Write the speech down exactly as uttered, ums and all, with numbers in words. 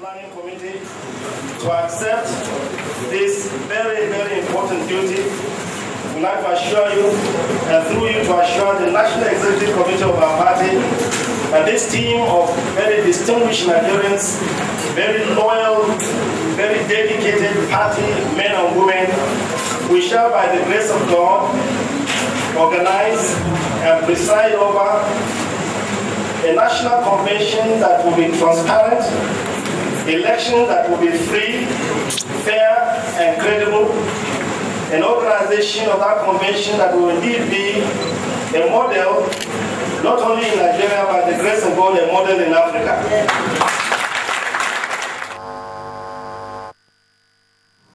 Planning Committee to accept this very, very important duty. We'd like to assure you, and through you to assure the National Executive Committee of our party, that this team of very distinguished Nigerians, very loyal, very dedicated party men and women, we shall, by the grace of God, organize and preside over a national convention that will be transparent, elections that will be free, fair, and credible, an organization of that convention that will indeed be a model, not only in Nigeria, but the grace of God, a model in Africa.